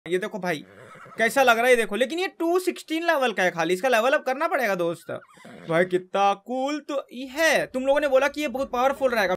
ये देखो भाई कैसा लग रहा है, ये देखो। लेकिन ये 216 लेवल का है खाली, इसका लेवल अप करना पड़ेगा दोस्त। भाई कितना कूल तो ये है। तुम लोगों ने बोला कि ये बहुत पावरफुल रहेगा।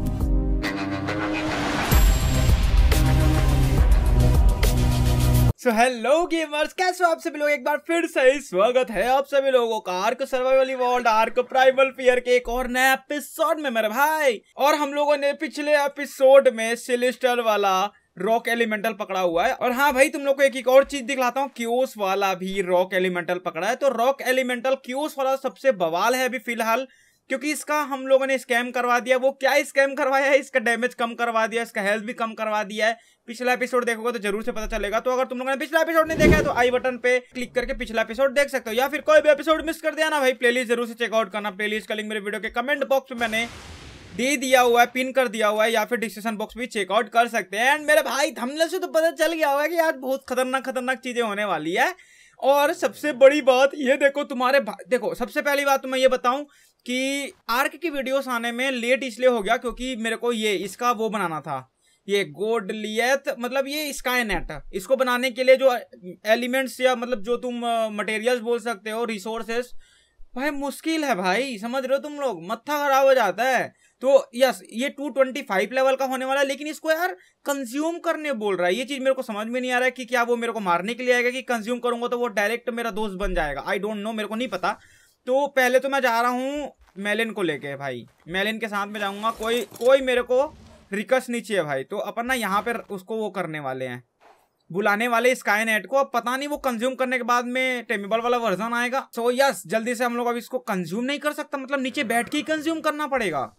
सो हेलो गेमर्स, कैसे हो आप सभी लोग। एक बार फिर से स्वागत है आप सभी लोगों का Ark Survival Evolved Ark Primal Fear के एक और नए एपिसोड में मेरे भाई। और हम लोगों ने पिछले एपिसोड में सेलेस्टियल वाला रॉक एलिमेंटल पकड़ा हुआ है। और हाँ भाई, तुम लोग को एक और चीज दिखलाता हूँ, क्योस वाला भी रॉक एलिमेंटल पकड़ा है। तो रॉक एलिमेंटल क्योस वाला सबसे बवाल है अभी फिलहाल, क्योंकि इसका हम लोगों ने स्कैम करवा दिया। वो क्या स्कैम करवाया है, इसका डैमेज कम करवा दिया, इसका हेल्थ भी कम करवा दिया है। पिछला एपिसोड देखोगे तो जरूर से पता चलेगा। तो अगर तुम लोगों ने पिछला एपिसोड नहीं देखा है तो आई बटन पे क्लिक करके पिछला एपिसोड देख सकते हो, या फिर कोई भी एपिसोड मिस कर दिया ना भाई, प्लेलिस्ट जरूर से चेकआउट करना। प्लेलिस्ट का लिंक मेरे वीडियो के कमेंट बॉक्स में मैंने दे दिया हुआ है, पिन कर दिया हुआ है, या फिर डिस्क्रिप्शन बॉक्स भी चेकआउट कर सकते हैं। एंड मेरे भाई थंबनेल से तो पता चल गया होगा कि आज बहुत खतरनाक चीजें होने वाली है। और सबसे बड़ी बात ये देखो, तुम्हारे देखो, सबसे पहली बात तो मैं ये बताऊं कि आर्क की वीडियोस आने में लेट इसलिए हो गया क्योंकि मेरे को ये इसका वो बनाना था, ये गोडलियत मतलब ये स्काई नेट। इसको बनाने के लिए जो एलिमेंट्स या मतलब जो तुम मटेरियल्स बोल सकते हो, रिसोर्सेस, भाई मुश्किल है भाई, समझ रहे हो तुम लोग, मत्था खराब हो जाता है। तो यस, ये 225 लेवल का होने वाला है, लेकिन इसको यार कंज्यूम करने बोल रहा है। ये चीज मेरे को समझ में नहीं आ रहा है कि क्या वो मेरे को मारने के लिए आएगा कि कंज्यूम करूंगा तो वो डायरेक्ट मेरा दोस्त बन जाएगा। आई डोंट नो, मेरे को नहीं पता। तो पहले तो मैं जा रहा हूँ मेलिन को लेके भाई, मेलिन के साथ में जाऊंगा। कोई मेरे को रिक्वेस्ट नहीं चाहिए भाई। तो अपन ना यहाँ पे उसको वो करने वाले हैं, बुलाने वाले स्काई नेट को। अब पता नहीं वो कंज्यूम करने के बाद में टेमेबल वाला वर्जन आएगा। सो यस, जल्दी से हम लोग अब इसको कंज्यूम नहीं कर सकता, मतलब नीचे बैठ के ही कंज्यूम करना पड़ेगा।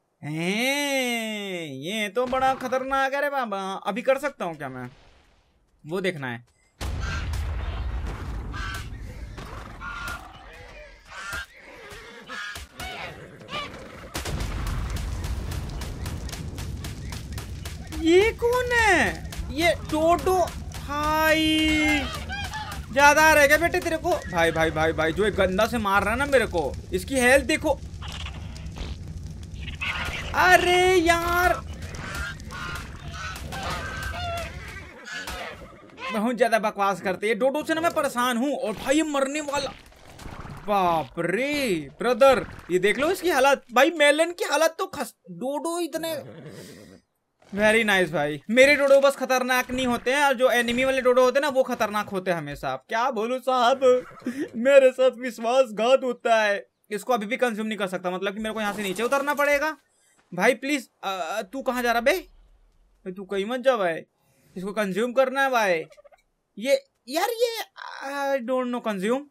ये तो बड़ा खतरनाक है रे बाबा। अभी कर सकता हूँ क्या मैं, वो देखना है। ये कौन है, ये टोटो भाई। ज्यादा रहेगा बेटे तेरे को। भाई भाई भाई भाई, जो एक गंदा से मार रहा है ना मेरे को, इसकी हेल्थ देखो। अरे यार बहुत ज्यादा बकवास करते हैं डोडो से ना, मैं परेशान हूँ। और भाई ये मरने वाला, बाप रे ब्रदर, ये देख लो इसकी हालत भाई। मेलन की हालत तो डोडो इतने वेरी नाइस भाई। मेरे डोडो बस खतरनाक नहीं होते हैं, और जो एनिमी वाले डोडो होते हैं ना वो खतरनाक होते हैं हमेशा। क्या बोलूं साहब, मेरे साथ विश्वासघात होता है। इसको अभी भी कंज्यूम नहीं कर सकता, मतलब कि मेरे को यहाँ से नीचे उतरना पड़ेगा। भाई प्लीज, तू कहाँ जा रहा बे, तू कहीं मत जा भाई। इसको कंज्यूम करना है भाई। ये यार ये I don't know consume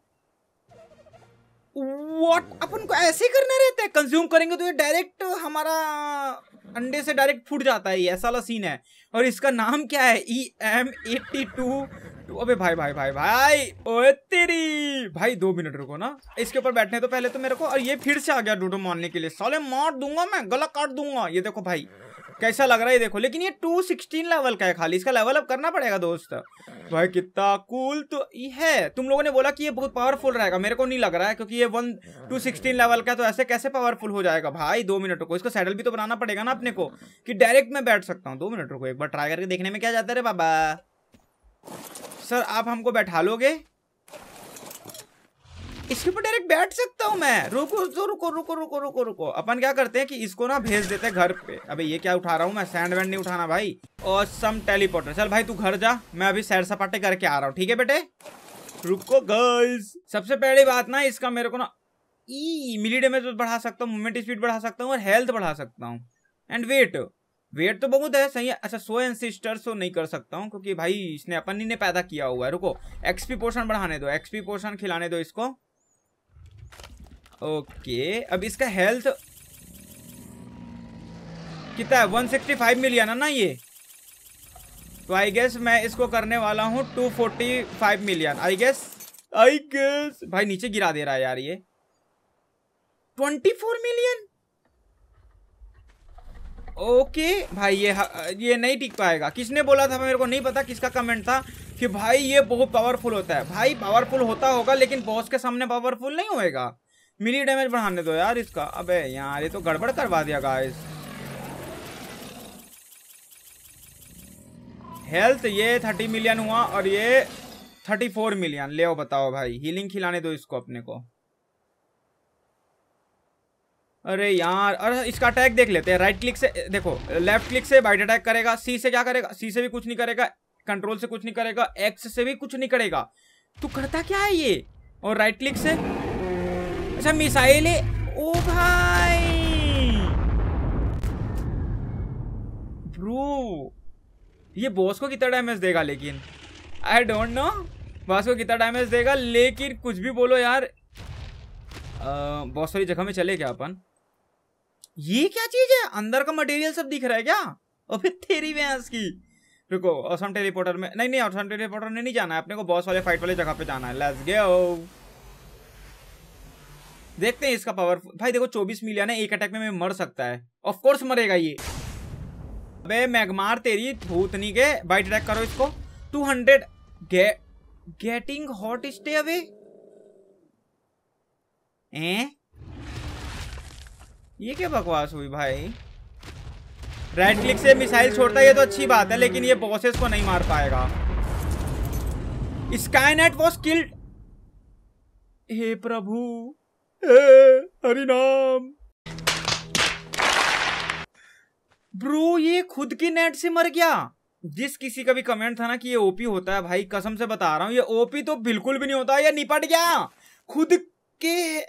what. अपन को ऐसे ही करना रहता है, कंज्यूम करेंगे तो ये डायरेक्ट हमारा अंडे से डायरेक्ट फूट जाता है, ये ऐसा वाला सीन है। और इसका नाम क्या है, EM82। अबे भाई भाई भाई भाई, ओए तेरी भाई 2 मिनट रुको ना, इसके ऊपर बैठने तो पहले तो मेरे को। और ये फिर से आ गया डोडो मारने के लिए, साले मार दूंगा मैं, गला काट दूंगा। ये देखो भाई कैसा लग रहा है, ये देखो। लेकिन ये 216 लेवल का है खाली, इसका लेवल अप करना पड़ेगा दोस्त। भाई कितना कूल तो ये है। तुम लोगों ने बोला कि ये बहुत पावरफुल रहेगा, मेरे को नहीं लग रहा है, क्योंकि ये 216 लेवल का, तो ऐसे कैसे पावरफुल हो जाएगा भाई। 2 मिनट रुको, इसको सैडल भी तो बनाना पड़ेगा ना अपने को, कि डायरेक्ट मैं बैठ सकता हूँ। 2 मिनट रुको, एक बार ट्राई करके देखने में क्या जाता है रे बाबा। सर आप हमको बैठा लोगे, इसके ऊपर डायरेक्ट बैठ सकता हूँ मैं। रुको रुको रुको रुको रुको रुको, अपन क्या करते हैं कि इसको ना भेज देते हैं घर पे। अबे ये क्या उठा रहा हूँ मैं, सैंड वैंड नहीं उठाना भाई। Awesome teleporter. चल भाई तू घर जा, मैं अभी सैर सपाटे करके आ रहा हूँ, ठीक है बेटे। रुको गाइस, सबसे पहली बात ना, इसका मेरे को ना मिली डैमेज बढ़ा सकता हूँ, मूवमेंट स्पीड बढ़ा सकता हूँ, और हेल्थ बढ़ा सकता हूँ। एंड वेट तो बहुत है, सही है। अच्छा, सो एंसिस्टर्स तो नहीं कर सकता हूँ क्योंकि भाई इसने अपन ही ने पैदा किया हुआ है। रुको, एक्सपी पोर्शन बढ़ाने दो, एक्सपी पोर्शन खिलाने दो इसको। ओके, अब इसका हेल्थ कितना है, 165 मिलियन है ना ये। तो आई गेस मैं इसको करने वाला हूँ 245 मिलियन। आई गेस भाई नीचे गिरा दे रहा है यार ये। 24 मिलियन। ओके भाई, ये नहीं टिक पाएगा। किसने बोला था, मेरे को नहीं पता किसका कमेंट था कि भाई ये बहुत पावरफुल होता है। भाई पावरफुल होता होगा, लेकिन बॉस के सामने पावरफुल नहीं होएगा। मिली डैमेज बढ़ाने दो यार इसका। अबे यार ये तो गड़बड़ करवा दिया गाइस। हेल्थ ये 30 मिलियन हुआ और ये 34 मिलियन। ले बताओ भाई, हीलिंग खिलाने दो इसको अपने को। अरे यार, अरे इसका अटैक देख लेते हैं। राइट क्लिक से देखो, लेफ्ट क्लिक से बाइट अटैक करेगा। सी से क्या करेगा? सी से भी कुछ नहीं करेगा, कंट्रोल से कुछ नहीं करेगा, एक्स से भी कुछ नहीं करेगा। तो करता क्या है ये? और राइट क्लिक से अच्छा मिसाइल है। ओ भाई ब्रो, ये बॉस को कितना डैमेज देगा? लेकिन आई डोंट नो बॉस को कितना डैमेज देगा, लेकिन कुछ भी बोलो यार। बॉस वाली जगह में चले क्या अपन? ये क्या चीज है? अंदर का मटेरियल सब दिख रहा है क्या? और फिर तेरी भैंस की। रुको, ऑसम टेलीपोर्टर में नहीं, ऑसम टेलीपोर्टर में नहीं जाना है अपने को, बॉस वाले फाइट वाले जगह पे जाना है। लेट्स गो, देखते हैं इसका पावर। भाई देखो 24 मिलियन है, एक अटैक में मर सकता है। ऑफ कोर्स मरेगा ये। अबे मैगमार तेरी भूतनी के, बाइट अटैक करो इसको। 200 गेटिंग हॉट स्टे अवे। ये क्या बकवास हुई भाई? राइट क्लिक से मिसाइल छोड़ता है, ये तो अच्छी बात है, लेकिन ये बॉसेस को नहीं मार पाएगा। Skynet was killed. हे प्रभु, हरि नाम। ब्रो ये खुद की नेट से मर गया। जिस किसी का भी कमेंट था ना कि ये ओपी होता है, भाई कसम से बता रहा हूं ये ओपी तो बिल्कुल भी नहीं होता। ये निपट गया खुद के।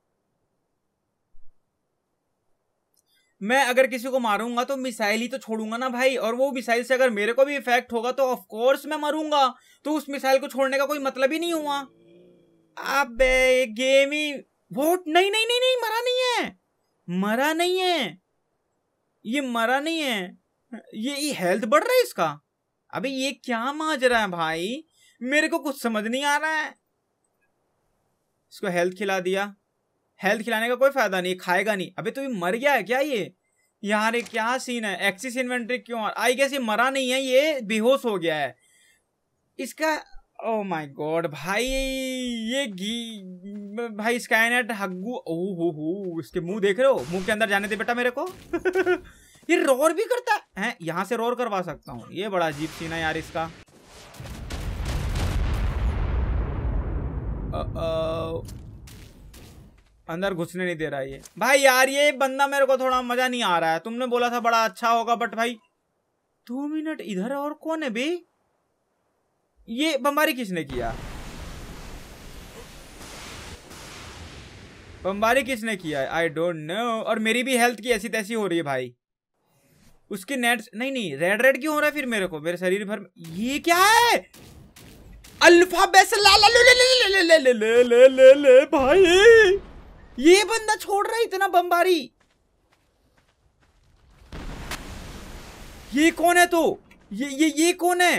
मैं अगर किसी को मारूंगा तो मिसाइल ही तो छोड़ूंगा ना भाई, और वो मिसाइल से अगर मेरे को भी इफेक्ट होगा तो ऑफ कोर्स मैं मरूंगा। तो उस मिसाइल को छोड़ने का कोई मतलब ही नहीं हुआ। अबे गेम ही वोट। नहीं, मरा नहीं है, मरा नहीं है, ये मरा नहीं है। ये हेल्थ बढ़ रहा है इसका। अबे ये क्या माजरा है भाई, मेरे को कुछ समझ नहीं आ रहा है। इसको हेल्थ खिला दिया, हेल्थ खिलाने का कोई फायदा नहीं, खाएगा नहीं। अबे तो ये मर गया है क्या ये? यार ये क्या सीन है? एक्सिस इन्वेंट्री क्यों? आई गेस ये मरा नहीं है, ये बेहोश हो गया है इसका। ओ माय गॉड भाई, ये भाई स्काईनेट हग्गू। ओहो, इसके मुंह देख रहे हो? मुंह के अंदर जाने दे बेटा मेरे को। ये रोर भी करता है, यहां से रोर करवा सकता हूँ। ये बड़ा अजीब सीन है यार इसका। अंदर घुसने नहीं दे रहा है ये भाई। यार ये बंदा मेरे को थोड़ा मजा नहीं आ रहा है। तुमने बोला था बड़ा अच्छा होगा, बट भाई 2 मिनट इधर। और कौन है बे? ये बमबारी किसने किया? बमबारी किसने किया है? I don't know. और मेरी भी हेल्थ की ऐसी तैसी हो रही है भाई। उसकी नेट नहीं, रेड क्यों हो रहा है फिर मेरे को? मेरे शरीर भर में ये क्या है? अल्फा बेस ले भाई, ये बंदा छोड़ रहा है इतना बमबारी। ये कौन है? तो ये कौन है?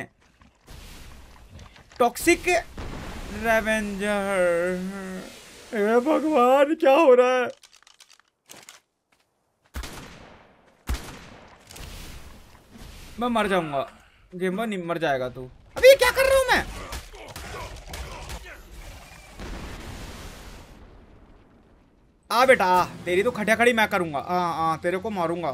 Toxic revenger. हे भगवान क्या हो रहा है? मैं मर जाऊंगा। गेमर नहीं मर जाएगा तू। अभी ये क्या कर रहा हूं मैं? आ बेटा, तेरी तो खटिया खड़ी मैं करूंगा। तेरे को मारूंगा।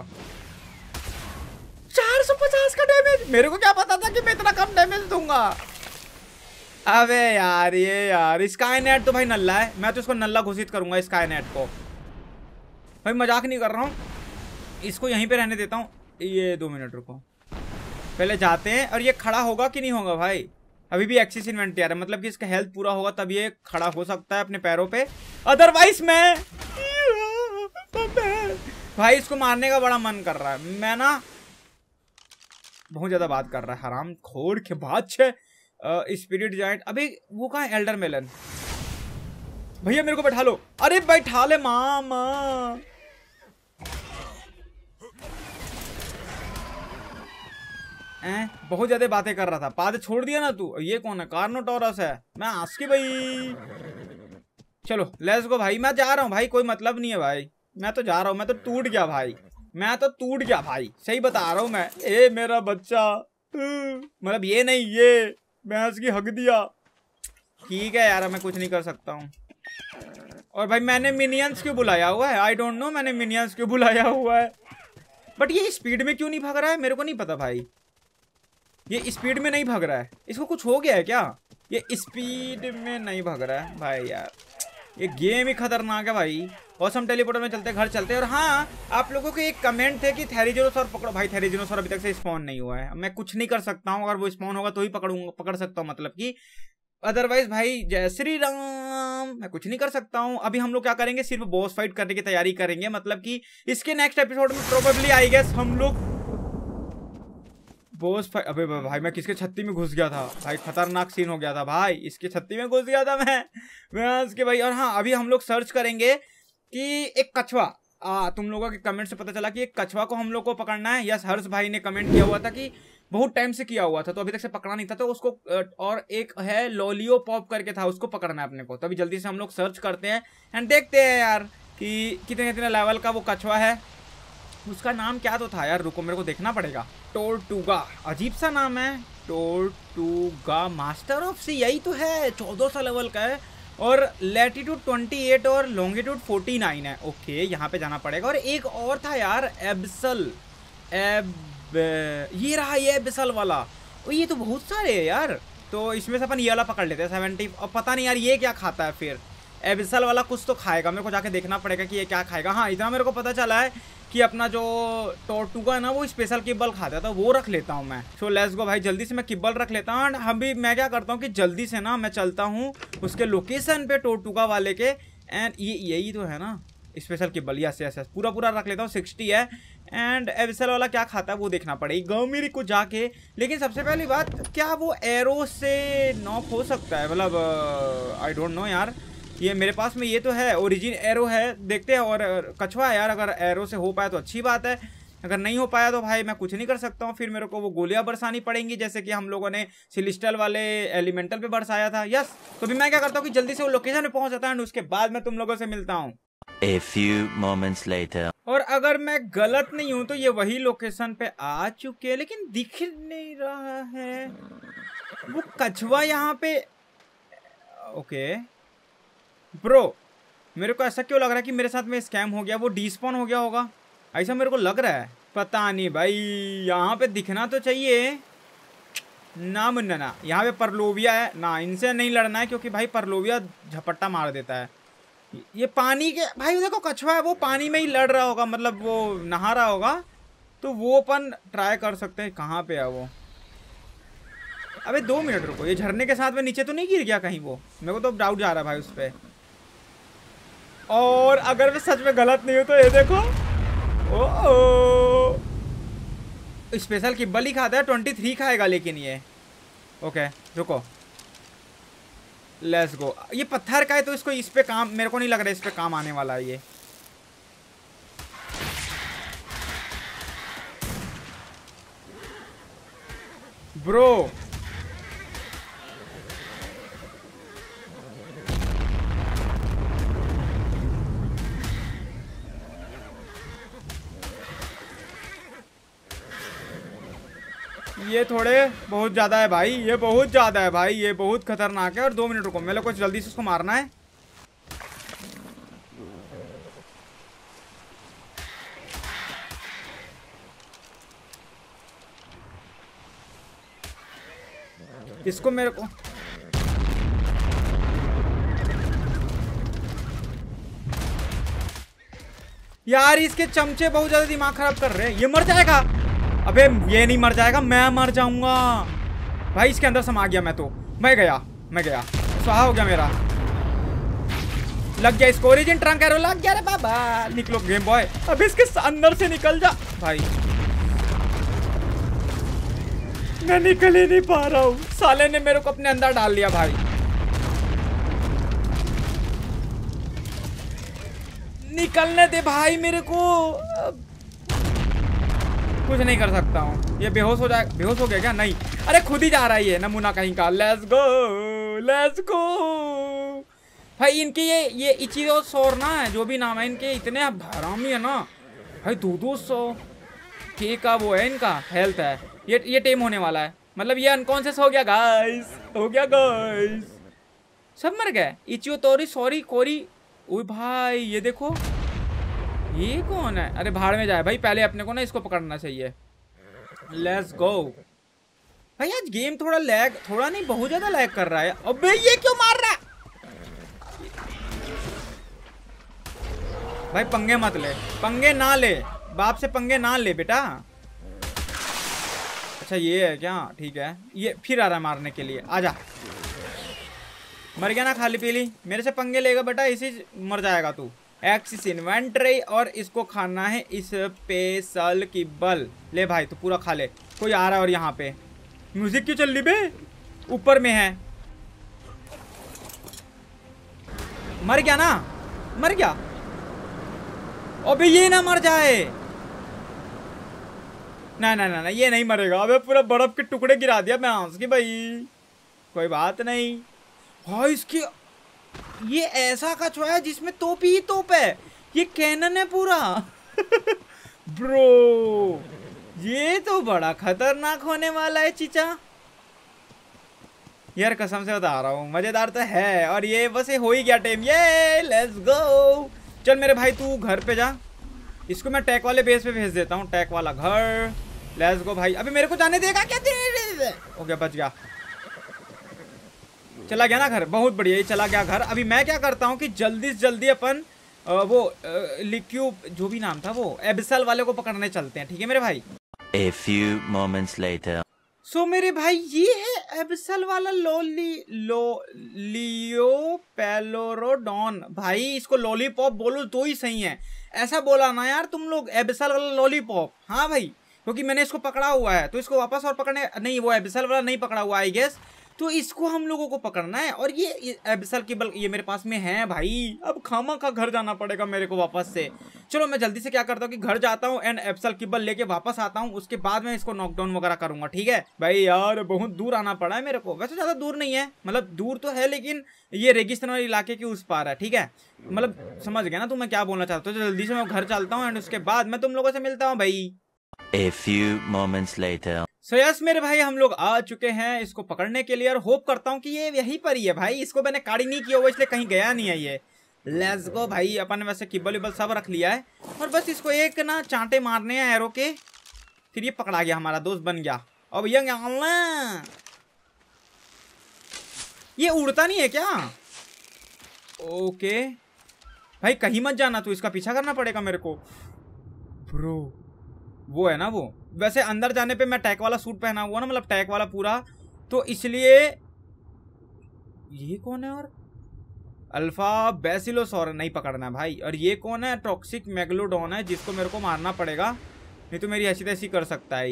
450 का डैमेज। मेरे को क्या पता था कि मैं इतना कम डैमेज दूंगा। अबे यार ये यार स्काईनेट तो भाई नल्ला है। मैं तो इसको नल्ला घोषित करूंगा स्काईनेट को। भाई मजाक नहीं कर रहा हूँ, इसको यहीं पे रहने देता हूँ। ये 2 मिनट रुको, पहले जाते हैं। और ये खड़ा होगा कि नहीं होगा भाई? अभी भी एक्सिस इन्वेंट्री आ रहा है, मतलब कि इसका हेल्थ पूरा होगा तब ये खड़ा हो सकता है अपने पैरों पे, अदरवाइज मैं भाई इसको मारने का बड़ा मन कर रहा है। मैं ना बहुत ज्यादा बात कर रहा है, हराम खोर के बादशाह। Spirit joint. अभी वो कहाँ है? Elder melon. भैया मेरे को बैठा लो। अरे बैठा ले मामा। बहुत ज्यादा बातें कर रहा था, बातें छोड़ दिया ना तू। ये कौन है? कार्नोटोरस है। मैं आस्की भाई। चलो लेट्स गो भाई, मैं जा रहा हूँ भाई, कोई मतलब नहीं है भाई। मैं तो जा रहा हूँ, मैं तो टूट गया भाई, मैं तो टूट गया भाई, सही बता रहा हूँ मैं। ए मेरा बच्चा, मतलब ये नहीं, ये भैंस की हक दिया। ठीक है यार, मैं कुछ नहीं कर सकता हूँ। और भाई मैंने मिनियंस क्यों बुलाया हुआ है? आई डोंट नो मैंने मिनियंस क्यों बुलाया हुआ है। बट ये स्पीड में क्यों नहीं भाग रहा है? मेरे को नहीं पता भाई। ये स्पीड में नहीं भाग रहा है, इसको कुछ हो गया है क्या? ये स्पीड में नहीं भाग रहा है भाई यार, ये गेम ही खतरनाक है भाई। ऑसम टेलीपोर्टर में चलते घर चलते। और हाँ, आप लोगों के एक कमेंट थे कि थेरिजिनोसॉर पकड़ो। भाई थेरिजिनोसॉर अभी तक से स्पॉन नहीं हुआ है, मैं कुछ नहीं कर सकता हूँ। अगर वो स्पॉन होगा तो ही पकड़ सकता हूँ, मतलब कि अदरवाइज भाई जय श्री राम, मैं कुछ नहीं कर सकता हूँ। अभी हम लोग क्या करेंगे, सिर्फ बॉस फाइट करने की तैयारी करेंगे, मतलब कि इसके नेक्स्ट एपिसोड में प्रोबेबली आई गेस हम लोग बॉस फाइट। अबे भाई मैं किसके छत्ती में घुस गया था भाई, खतरनाक सीन हो गया था भाई, इसके छत्ती में घुस गया था मैं उसके भाई। और हाँ, अभी हम लोग सर्च करेंगे कि एक कछुआ, तुम लोगों के कमेंट से पता चला कि एक कछुआ को हम लोग को पकड़ना है। यस, हर्ष भाई ने कमेंट किया हुआ था कि बहुत टाइम से किया हुआ था तो अभी तक से पकड़ा नहीं था, तो उसको और एक है लोलियो पॉप करके था, उसको पकड़ना है अपने को। तो अभी जल्दी से हम लोग सर्च करते हैं एंड देखते हैं यार कि कितने लेवल का वो कछुआ है। उसका नाम क्या तो था यार, रुको मेरे को देखना पड़ेगा। टोर्टुगा, अजीब सा नाम है, टोर्टुगा मास्टर ऑफ सी, यही तो है। 1400 लेवल का है और लैटिट्यूड 28 और लॉन्गिट्यूड 49 है। ओके, यहाँ पे जाना पड़ेगा। और एक और था यार, एब्सल, ये रहा ये एब्सल वाला। ओ ये तो बहुत सारे है यार, तो इसमें से अपन ये वाला पकड़ लेते हैं 70। और पता नहीं यार ये क्या खाता है, फिर एबिसल वाला कुछ तो खाएगा, मेरे को जाके देखना पड़ेगा कि ये क्या खाएगा। हाँ, इतना मेरे को पता चला है कि अपना जो टोर्टुगा है ना वो स्पेशल किब्बल खाता है, तो वो रख लेता हूँ मैं। सो लेट्स गो भाई, जल्दी से मैं किब्बल रख लेता हूँ। हम भी मैं क्या करता हूँ कि जल्दी से ना मैं चलता हूँ उसके लोकेशन पे टोर्टुगा वाले के। एंड ये यही तो है ना special kibble, yes yes yes, पूरा रख लेता हूँ। 60 है। एंड एबिसल वाला क्या खाता है वो देखना पड़ेगा मेरे को जाके। लेकिन सबसे पहली बात, क्या वो एरो से नॉक हो सकता है? मतलब आई डोंट नो यार, ये मेरे पास में ये तो है, ओरिजिन एरो है, देखते हैं। और कछुआ है यार, अगर एरो से हो पाया तो अच्छी बात है, अगर नहीं हो पाया तो भाई मैं कुछ नहीं कर सकता हूँ। फिर मेरे को वो गोलियां बरसानी पड़ेंगी, जैसे कि हम लोगों ने सिलिस्टल वाले एलिमेंटल पे बरसाया था। यस, तो भी मैं क्या करता हूँ कि जल्दी से वो लोकेशन पे पहुंच जाता है, उसके बाद मैं तुम लोगों से मिलता हूँ। A few moments later. और अगर मैं गलत नहीं हूं तो ये वही लोकेशन पे आ चुके हैं, लेकिन दिख नहीं रहा है वो कछुआ यहाँ पे। ओके ब्रो, मेरे को ऐसा क्यों लग रहा है कि मेरे साथ में स्कैम हो गया, वो डिस्पॉन हो गया होगा, ऐसा मेरे को लग रहा है। पता नहीं भाई, यहाँ पे दिखना तो चाहिए ना मुन्ना ना। यहाँ पे परलोविया है ना, इनसे नहीं लड़ना है क्योंकि भाई परलोविया झपट्टा मार देता है। ये पानी के भाई देखो कछुआ है, वो पानी में ही लड़ रहा होगा, मतलब वो नहा रहा होगा, तो वो अपन ट्राई कर सकते हैं। कहाँ पे है वो? अबे 2 मिनट रुको, ये झरने के साथ में नीचे तो नहीं गिर गया कहीं वो? मेरे को तो डाउट जा रहा है भाई उस पर। और अगर मैं सच में गलत नहीं हूँ तो ये देखो, ओ स्पेशल किब्बल ही खाता है, 23 खाएगा लेकिन ये। ओके रुको, लेट्स गो। ये पत्थर का है तो इसको इस पे काम, मेरे को नहीं लग रहा है इस पे काम आने वाला है ये। ब्रो ये थोड़े बहुत ज़्यादा है भाई, ये बहुत ज़्यादा है भाई, ये बहुत खतरनाक है। और 2 मिनट रुको, मेरे को जल्दी से उसको मारना है। इसको मेरे को यार, इसके चमचे बहुत ज़्यादा दिमाग खराब कर रहे हैं। ये मर जाएगा? अबे ये नहीं मर जाएगा, मैं मर जाऊंगा भाई। इसके अंदर समा गया मैं, तो मैं गया, स्वाहा हो गया मेरा। लग गया इसको, ओरिजिन ट्रंक एरो लग गया रे बाबा। निकलो गेम बॉय, अब इसके अंदर से निकल जा भाई। मैं निकल ही नहीं पा रहा हूँ, साले ने मेरे को अपने अंदर डाल लिया भाई। निकलने दे भाई मेरे को, कुछ नहीं कर सकता हूँ। ये बेहोश हो जाएगा, बेहोश हो गया क्या? नहीं, अरे खुद ही जा रहा है ये नमूना कहीं का। लेट्स गो भाई। इनके ये इचिरोसोर ना है, जो भी नाम है इनके, इतने हरामी है ना भाई। 200 के का वो है इनका हेल्थ है। ये टेम होने वाला है, मतलब ये अनकॉन्शियस हो गया गाइस, सब मर गए। इचियोतोरी सॉरी कोरी। ओए भाई ये देखो, ये कौन है? अरे भाड़ में जाए भाई, पहले अपने को ना इसको पकड़ना चाहिए। Let's go. भाई आज गेम थोड़ा लैग, थोड़ा नहीं बहुत ज्यादा लैग कर रहा है। अबे ये क्यों मार रहा है भाई? पंगे मत ले, पंगे ना ले, बाप से पंगे ना ले बेटा। अच्छा ये है क्या? ठीक है, ये फिर आ रहा है मारने के लिए। आजा, मर गया ना खाली पीली? मेरे से पंगे लेगा बेटा, इसी मर जाएगा तू। एक्सिस इन्वेंट्री, और इसको खाना है स्पेशल किब्बल। ले भाई तू पूरा खा ले। कोई आ रहा है और यहाँ पे म्यूजिक क्यों चल रही बे? ऊपर में है। मर गया ना? मर गया? अबे ये ना मर जाए। ना ना ना ना, ये नहीं मरेगा। अबे पूरा बर्फ के टुकड़े गिरा दिया मैं हंस के भाई। कोई बात नहीं। हाँ इसकी ये ऐसा कछुआ है जिसमें तोप ही तोप है। ये कैनन है पूरा। ब्रो ये तो बड़ा खतरनाक होने वाला है चीचा। यार कसम से बता रहा हूँ, मजेदार तो है। और ये बस ये हो ही गया टाइम। ये लेट्स गो। चल मेरे भाई तू घर पे जा। इसको मैं टैक वाले बेस पे भेज देता हूँ, टैक वाला घर। लेट्स गो भाई। अभी मेरे को जाने देगा क्या? ओके बच गया, चला गया ना घर। बहुत बढ़िया, ये चला गया घर। अभी मैं क्या करता हूँ कि जल्दी से जल्दी अपन वो लिक्यू जो भी नाम था वो एबिसल वाले को पकड़ने चलते हैं। ठीक है मेरे भाई? A few moments later. सो मेरे भाई ये है एबिसल वाला लियो पेलोरोडॉन। भाई इसको लॉलीपॉप बोलो तो ही सही है। ऐसा बोला ना यार तुम लोग, एबिसल वाला लॉलीपॉप। हाँ भाई, क्योंकि मैंने इसको पकड़ा हुआ है तो इसको वापस और पकड़ने नहीं, वो एबिसल वाला नहीं पकड़ा हुआ आई गेस, तो इसको हम लोगों को पकड़ना है। और ये एबिसल की बल ये मेरे पास में है भाई। अब खामा का घर जाना पड़ेगा मेरे को वापस से। चलो मैं जल्दी से क्या करता हूँ कि घर जाता हूँ एंड एबिसल की बल लेके वापस आता हूँ। उसके बाद मैं इसको नॉकडाउन वगैरह करूंगा। ठीक है भाई? यार बहुत दूर आना पड़ा है मेरे को। वैसे ज्यादा दूर नहीं है, मतलब दूर तो है लेकिन ये रेगिस्तान वाले इलाके के उस पार है। ठीक है, मतलब समझ गया ना तुम मैं क्या बोलना चाहता हूँ। तो जल्दी से मैं घर चलता हूँ एंड उसके बाद मैं तुम लोगों से मिलता हूँ भाई। A few moments later. So yes मेरे भाई, हम लोग आ चुके हैं इसको पकड़ने के लिए। और होप करता हूँ कि ये यहीं पर ही है भाई। इसको मैंने काड़ी नहीं किया हुआ इसलिए कहीं गया नहीं है ये। लेट्स गो भाई। अपन वैसे किब्बल विब्बल सब रख लिया है और बस इसको एक ना चांटे मारने हैं एरो के, फिर ये पकड़ा गया, हमारा दोस्त बन गया। अब ये उड़ता नहीं है क्या? ओके भाई कहीं मत जाना तू, इसका पीछा करना पड़ेगा मेरे को ब्रो। वो है ना वो, वैसे अंदर जाने पे मैं टैक वाला सूट पहना हुआ ना, मतलब टैक वाला पूरा, तो इसलिए। ये कौन है? और अल्फा बेसिलोसॉर नहीं पकड़ना है भाई। और ये कौन है? टॉक्सिक मेगलोडॉन है जिसको मेरे को मारना पड़ेगा, नहीं तो मेरी ऐसी तैसी कर सकता है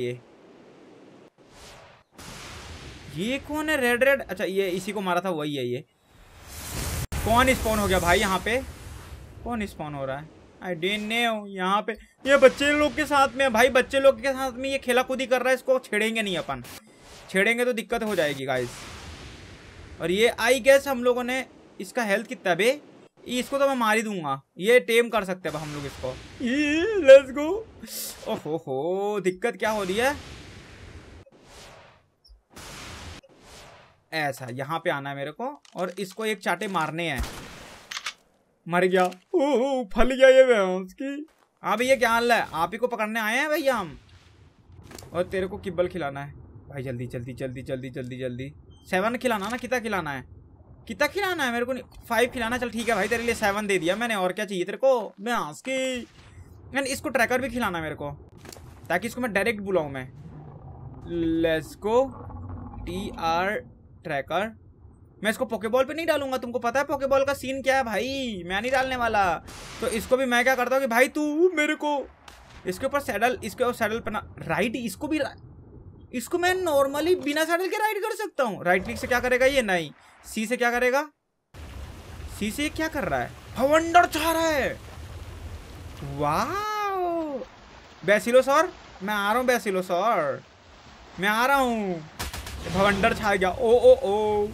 ये कौन है? रेड रेड, अच्छा ये इसी को मारा था, वही है ये। कौन स्पॉन हो गया भाई यहाँ पे? कौन स्पॉन हो रहा है? I don't know. यहाँ पे ये बच्चे लोग के साथ में भाई, बच्चे लोग के साथ में ये खेला कूदी कर रहा है। इसको छेड़ेंगे नहीं अपन, छेड़ेंगे तो दिक्कत हो जाएगी गाइस। और ये आई गेस हम लोगों ने इसका हेल्थ कितना बे, इसको तो मैं मार ही दूंगा। ये टेम कर सकते हैं हम लोग इसको। Let's go. ओहो दिक्कत क्या हो रही है? ऐसा यहाँ पे आना है मेरे को और इसको एक चाटे मारने हैं। मर गया। ओह फल गया ये उसकी। हाँ भैया क्या हाल है? आप ही को पकड़ने आए हैं भैया हम, और तेरे को किब्बल खिलाना है भाई। जल्दी जल्दी जल्दी जल्दी जल्दी जल्दी। 7 खिलाना ना, कितना खिलाना है? कितना खिलाना है मेरे को? 5 खिलाना। चल ठीक है भाई, तेरे लिए 7 दे दिया मैंने। और क्या चाहिए तेरे को? मैं हंस के। एंड इसको ट्रैकर भी खिलाना मेरे को, ताकि इसको मैं डायरेक्ट बुलाऊं मैं। Let's go. TR tracker. मैं इसको पोकेबॉल पे नहीं डालूंगा, तुमको पता है पोकेबॉल का सीन क्या है भाई, मैं नहीं डालने वाला। तो इसको भी मैं क्या करता हूँ कि भाई तू मेरे को इसके ऊपर सैडल, इसके ऊपर सैडल पहना। राइट, इसको भी, इसको मैं नॉर्मली बिना सैडल के राइड कर सकता हूँ। राइट क्लिक से क्या करेगा ये? नहीं। सी से क्या करेगा? सी से क्या कर रहा है? भवंडर चाह रहा है। वाह बेसिलोसॉर, मैं आ रहा हूँ बेसिलोसॉर, मैं आ रहा हूँ। भवंडर छा गया। ओ ओ ओ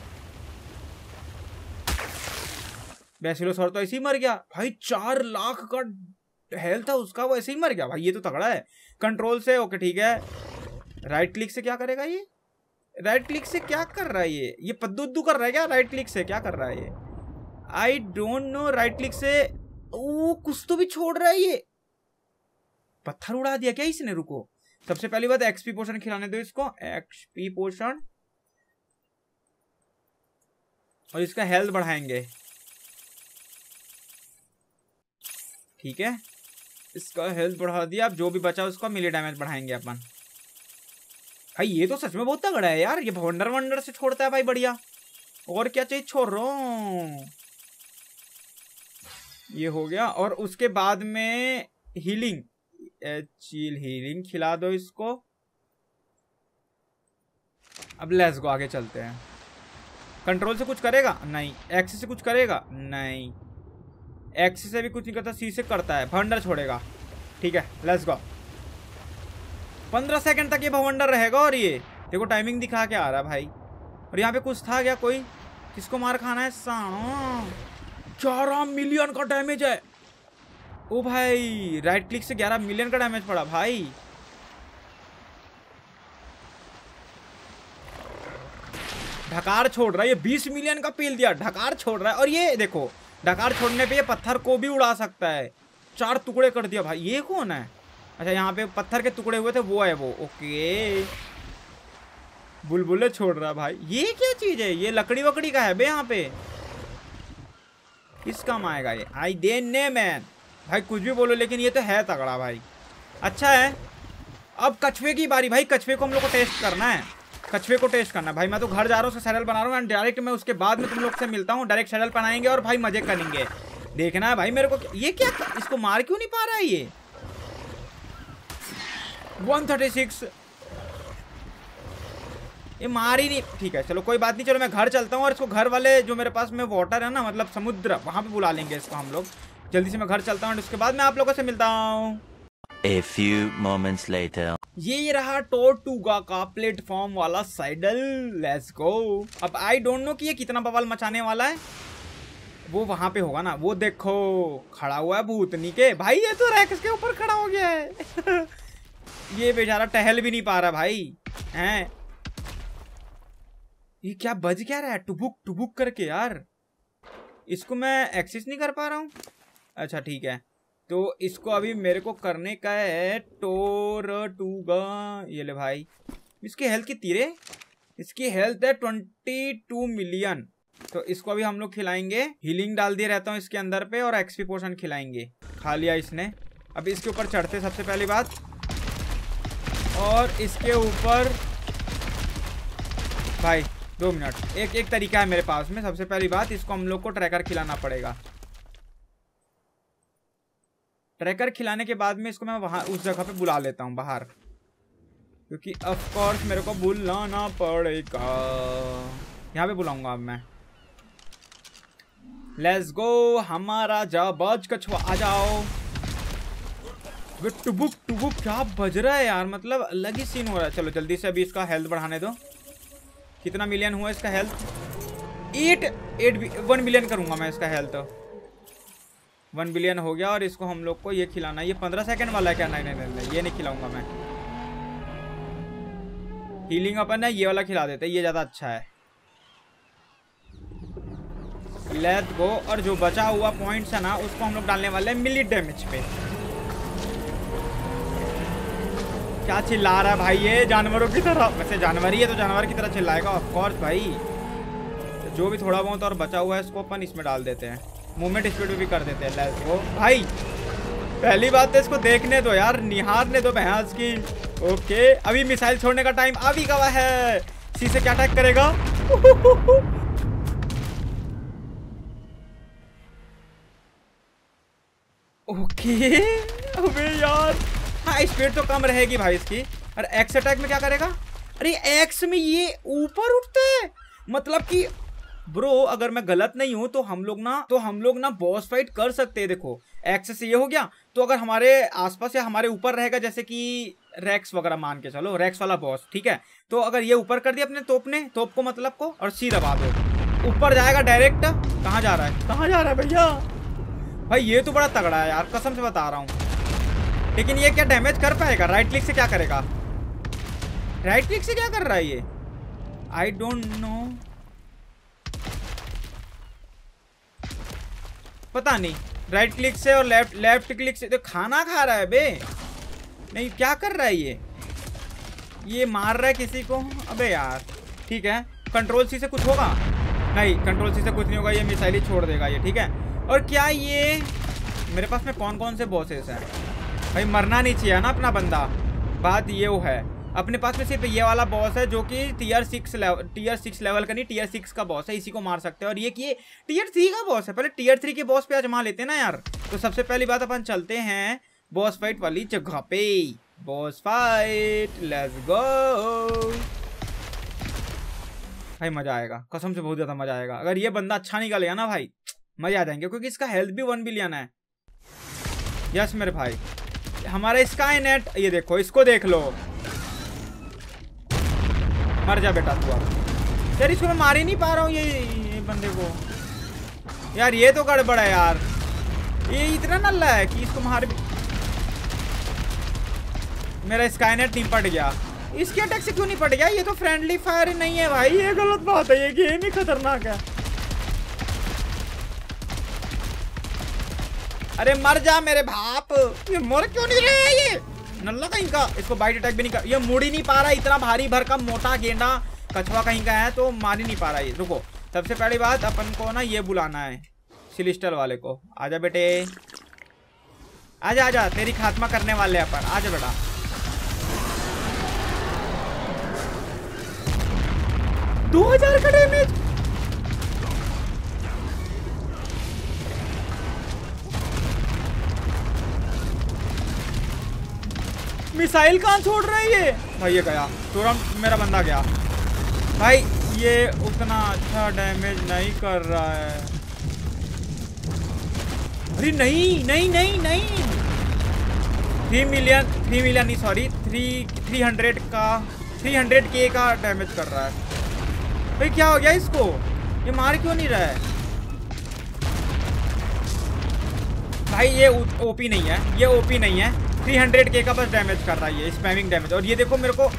बेसिलोसॉर तो ऐसे ही मर गया भाई। 4 लाख का हेल्थ था उसका, वो ऐसे ही मर गया भाई। ये तो तगड़ा है। कंट्रोल से ओके ठीक है। राइट क्लिक से क्या करेगा ये? राइट क्लिक से क्या कर रहा है ये पद्दू कर रहा है क्या? राइट क्लिक से क्या कर रहा है ये? I don't know. Right click से ओ कुछ तो भी छोड़ रहा है ये। पत्थर उड़ा दिया क्या इसने? रुको सबसे पहली बात एक्सपी पोशन खिलाने दो इसको, एक्सपी पोशन, और इसका हेल्थ बढ़ाएंगे। ठीक है, इसका हेल्थ बढ़ा दिया। अब जो भी बचा उसका मिली डैमेज बढ़ाएंगे अपन। भाई ये तो सच में बहुत तगड़ा है यार, ये वंडर वंडर से छोड़ता है भाई, बढ़िया। और क्या चाहिए, छोड़ रहा हूं। ये हो गया। और उसके बाद में हीलिंग, चील हीलिंग खिला दो इसको। अब लेट्स गो, आगे चलते हैं। कंट्रोल से कुछ करेगा नहीं, एक्स से कुछ करेगा नहीं, एक्स से भी कुछ नहीं करता, सी से करता है, भवंडर छोड़ेगा। ठीक है, लेट्स गो। 15 सेकंड तक ये भवंडर रहेगा। और ये देखो टाइमिंग दिखा के आ रहा है भाई। और यहाँ पे कुछ था क्या, कोई किसको मार खाना है? साणो 11 मिलियन का डैमेज है। ओ भाई, राइट क्लिक से 11 मिलियन का डैमेज पड़ा भाई। ढकार छोड़ रहा है ये, 20 मिलियन का पील दिया, ढकार छोड़ रहा है। और ये देखो, ढकार छोड़ने पे ये पत्थर को भी उड़ा सकता है। 4 टुकड़े कर दिया भाई। ये कौन है? अच्छा, यहाँ पे पत्थर के टुकड़े हुए थे, वो है वो। ओके, बुलबुले छोड़ रहा भाई। ये क्या चीज है? ये लकड़ी वकड़ी का है बे यहाँ पे। किस काम आएगा ये? आई दे ने मैन भाई, कुछ भी बोलो लेकिन ये तो है तगड़ा भाई। अच्छा है, अब कछुए की बारी भाई। कछुए को हम लोग को टेस्ट करना है, कछुए को टेस्ट करना है भाई। मैं तो घर जा रहा हूँ, उसका सैडल बना रहा हूँ। डायरेक्ट मैं उसके बाद में तुम लोग से मिलता हूँ। डायरेक्ट सैडल बनाएंगे और भाई मजे करेंगे। देखना है भाई मेरे को। ये क्या, इसको मार क्यों नहीं पा रहा है ये? 136, ये मार ही नहीं। ठीक है चलो कोई बात नहीं, चलो मैं घर चलता हूँ। और इसको घर वाले जो मेरे पास में वाटर है ना, मतलब समुद्र, वहां पे बुला लेंगे इसको हम लोग। जल्दी से मैं घर चलता हूँ, उसके बाद मैं आप लोगों से मिलता हूँ। A few moments later. ये रहा टोर्टुगा का प्लेटफॉर्म वाला साइडल। Let's go. अब आई डोंट नो कि ये कितना बवाल मचाने वाला है। वो वहां पे होगा ना, वो देखो खड़ा हुआ है भूतनी के भाई। ये तो रैक्स के ऊपर खड़ा हो गया है। ये बेचारा टहल भी नहीं पा रहा भाई हैं। ये क्या बज क्या रहा है टुबुक टुबुक करके यार? इसको मैं एक्सेस नहीं कर पा रहा हूँ। अच्छा ठीक है, तो इसको अभी मेरे को करने का है टोर्टुगा। ये ले भाई, इसकी हेल्थ कितनी रे? इसकी हेल्थ है 22 मिलियन। तो इसको अभी हम लोग खिलाएंगे। हीलिंग डाल दिए रहता हूँ इसके अंदर पे, और एक्सपी पोशन खिलाएंगे। खा लिया इसने। अब इसके ऊपर चढ़ते सबसे पहली बात, और इसके ऊपर भाई 2 मिनट। एक तरीका है मेरे पास में। सबसे पहली बात, इसको हम लोग को ट्रैकर खिलाना पड़ेगा। ट्रैकर खिलाने के बाद में इसको मैं वहां उस जगह पे बुला लेता हूँ बाहर, क्योंकि ऑफ कोर्स मेरे को बुलाना पड़ेगा। यहाँ पे बुलाऊंगा अब मैं। लेट्स गो, हमारा जाबाज कछुआ आ जाओ। टुबुक टुबुक क्या बज रहा है यार, मतलब अलग ही सीन हो रहा है। चलो जल्दी से अभी इसका हेल्थ बढ़ाने दो। कितना मिलियन हुआ इसका हेल्थ? 1 मिलियन करूंगा मैं इसका हेल्थ। 1 बिलियन हो गया। और इसको हम लोग को ये खिलाना है। ये 15 सेकंड वाला है क्या? नहीं नहीं नहीं, ये नहीं खिलाऊंगा मैं। हीलिंग अपन है, ये वाला खिला देते हैं, ये ज्यादा अच्छा है। Let's go. और जो बचा हुआ पॉइंट्स है ना, उसको हम लोग डालने वाले हैं मिली डैमेज पे। क्या चिल्ला रहा है भाई ये जानवरों की तरह? वैसे जानवर ही है तो जानवर की तरह चिल्लाएगा ऑफ कोर्स भाई। जो भी थोड़ा बहुत और बचा हुआ है इसको अपन इसमें डाल देते हैं। मूवमेंट स्पीड भी कर देते हैं। लेट्स गो भाई। पहली बात है इसको देखने दो यार, निहारने दो भैंस की। ओके, अभी मिसाइल छोड़ने का टाइम अभी गवा है। सी से क्या अटैक करेगा? ओके, अबे यार हाँ, स्पीड तो कम रहेगी भाई इसकी। और एक्स अटैक में क्या करेगा? अरे एक्स में ये ऊपर उठता है, मतलब कि ब्रो अगर मैं गलत नहीं हूं तो हम लोग ना बॉस फाइट कर सकते हैं। देखो एक्स से ये हो गया, तो अगर हमारे आसपास या हमारे ऊपर रहेगा, जैसे कि रैक्स वगैरह मान के चलो, रैक्स वाला बॉस, ठीक है। तो अगर ये ऊपर कर दिया अपने तोप को मतलब को, और सी दबा दो, ऊपर जाएगा डायरेक्ट। कहाँ जा रहा है, कहाँ जा रहा है भैया? भाई ये तो बड़ा तगड़ा है यार, कसम से बता रहा हूँ। लेकिन ये क्या डैमेज कर पाएगा? राइट क्लिक से क्या करेगा? राइट क्लिक से क्या कर रहा है ये? आई डोंट नो, पता नहीं। राइट क्लिक से और लेफ्ट क्लिक से तो खाना खा रहा है बे। नहीं क्या कर रहा है ये? ये मार रहा है किसी को। अबे यार ठीक है, कंट्रोल सी से कुछ होगा? नहीं, कंट्रोल सी से कुछ नहीं होगा, ये मिसाइल ही छोड़ देगा ये, ठीक है। और क्या ये मेरे पास में कौन कौन से बॉसेस हैं भाई? मरना नहीं चाहिए ना अपना बंदा, बात ये वो है। अपने पास में सिर्फ ये वाला बॉस है जो कि टीयर 6 लेवल का नहीं, टीयर 6 का बॉस है, इसी को मार सकते हैं। और ये टीयर 3 का बॉस है। पहले टीयर 3 के बॉस पे आजमा लेते हैं ना यार। तो सबसे पहली बात अपन चलते हैं बॉस फाइट वाली जगह पे। बॉस फाइट, लेट्स गो भाई। मजा आएगा कसम से, बहुत ज्यादा मजा आएगा। अगर ये बंदा अच्छा निकलेगा ना भाई, मजा आ जाएंगे, क्योंकि इसका हेल्थ भी 1 बिलियन है। यस मेरे भाई, हमारा स्काई नेट, ये देखो, इसको देख लो। मर जा बेटा तू अब। यार इसको मैं मार ही नहीं पा रहा हूँ ये बंदे को। यार ये तो गड़बड़ है यार, ये इतना नल्ला है कि इसको मार भी। मेरा स्काई नेट नहीं पट गया। इसके अटैक से क्यों नहीं पट गया? ये तो फ्रेंडली फायर नहीं है भाई, ये गलत बात है, ये गेम ही खतरनाक है। अरे मर जा मेरे बाप, ये मर क्यों नहीं रहा है ये नल्ला कहीं का? इसको बाइट अटैक भी नहीं कर, ये मुड़ ही नहीं पा रहा, इतना भारी भरकम मोटा गेंडा कछुआ कहीं का है तो मार ही नहीं पा रहा ये। रुको, सबसे पहली बात अपन को ना ये बुलाना है सिलिस्टर वाले को। आजा बेटे, आजा आजा, तेरी खात्मा करने वाले अपन, आजा बेटा। दो 2000 का डैमेज। मिसाइल कहाँ छोड़ रहा है ये भाई? ये गया तुरंत, मेरा बंदा गया भाई। ये उतना अच्छा डैमेज नहीं कर रहा है। अरे नहीं नहीं नहीं नहीं, 3 मिलियन नहीं, सॉरी 300K का डैमेज कर रहा है भाई। क्या हो गया इसको? ये मार क्यों नहीं रहा है भाई? ये ओपी नहीं है, ये ओपी नहीं है। 300K का बस डैमेज कर रहा है ये, स्पैमिंग डैमेज। और ये देखो मेरे को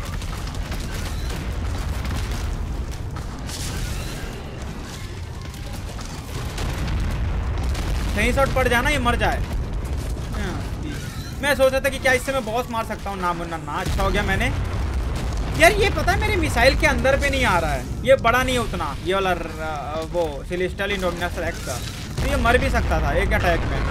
सही शॉट पड़ जाना, ये मर जाए। मैं सोच रहा था कि क्या इससे मैं बॉस मार सकता हूँ, ना मुन्ना ना। अच्छा हो गया मैंने। यार ये पता है मेरे मिसाइल के अंदर पे नहीं आ रहा है, ये बड़ा नहीं है उतना, ये वाला वो सेलेस्टियल इंडोमिनस एक्स का, तो ये मर भी सकता था एक अटैक में।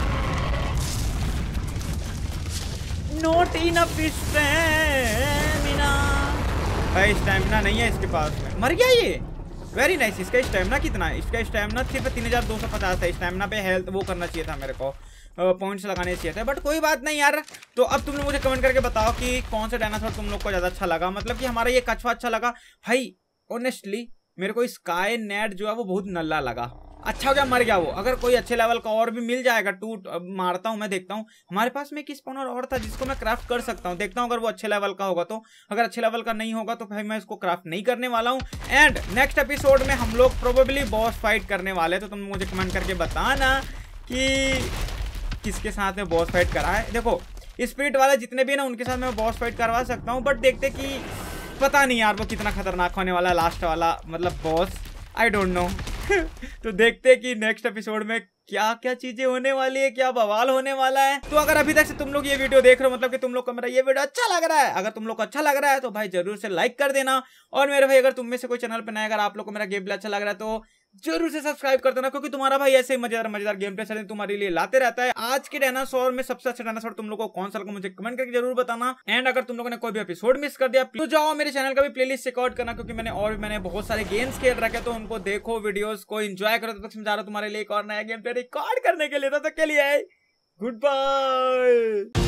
नॉट इनफ स्टैमिना भाई, स्टैमिना नहीं है इसके पास में। मर गया ये, वेरी नाइस। इसका स्टैमिना कितना है? इसका स्टैमिना सिर्फ 3250 है। स्टैमिना पे हेल्थ वो करना चाहिए था मेरे को, पॉइंट्स लगाने चाहिए थे, बट कोई बात नहीं यार। तो अब तुम लोग मुझे कमेंट करके बताओ कि कौन सा डायनासोर तुम लोग को ज्यादा अच्छा लगा। मतलब कि हमारा ये कछुआ अच्छा लगा भाई। ऑनेस्टली मेरे को स्काई नेट जो है वो बहुत नल्ला लगा। अच्छा हो गया मर गया वो। अगर कोई अच्छे लेवल का और भी मिल जाएगा, टूट मारता हूँ मैं, देखता हूँ। हमारे पास में एक स्पॉनर और था जिसको मैं क्राफ्ट कर सकता हूँ, देखता हूँ अगर वो अच्छे लेवल का होगा तो। अगर अच्छे लेवल का नहीं होगा तो भाई मैं इसको क्राफ्ट नहीं करने वाला हूँ। एंड नेक्स्ट एपिसोड में हम लोग प्रोबेबली बॉस फाइट करने वाले, तो तुम मुझे कमेंट करके बताना कि किसके साथ में बॉस फाइट करा है। देखो स्पिरिट वाला जितने भी ना उनके साथ मैं बॉस फाइट करवा सकता हूँ, बट देखते कि पता नहीं यार वो कितना खतरनाक होने वाला है लास्ट वाला, मतलब बॉस, आई डोंट नो। तो देखते हैं कि नेक्स्ट एपिसोड में क्या क्या चीजें होने वाली है, क्या बवाल होने वाला है। तो अगर अभी तक से तुम लोग ये वीडियो देख रहे हो, मतलब कि तुम लोग को मेरा ये वीडियो अच्छा लग रहा है, अगर तुम लोग को अच्छा लग रहा है तो भाई जरूर से लाइक कर देना। और मेरे भाई अगर तुम में से कोई चैनल पे नया, अगर आप लोग को मेरा गेम प्ले अच्छा लग रहा है तो जरूर से सब्सक्राइब कर देना, क्योंकि तुम्हारा भाई ऐसे मजेदार गेम प्ले तुम्हारे लिए लाते रहता है। आज के डायनासोर में सबसे अच्छा डायनासोर तुम लोग को कौन सा लगा मुझे कमेंट करके जरूर बताना। एंड अगर तुम लोगों ने कोई भी एपिसोड मिस कर दिया तो जाओ मेरे चैनल का भी प्लेलिस्ट चेकआउट करना, क्योंकि मैंने बहुत सारे गेम्स खेल रखे, तो उनको देखो, वीडियोस को एंजॉय करो। तब तक समझा रहा हूं तुम्हारे लिए एक और नया गेम प्ले रिकॉर्ड करने के लिए। तब तक के लिए गुड बाय।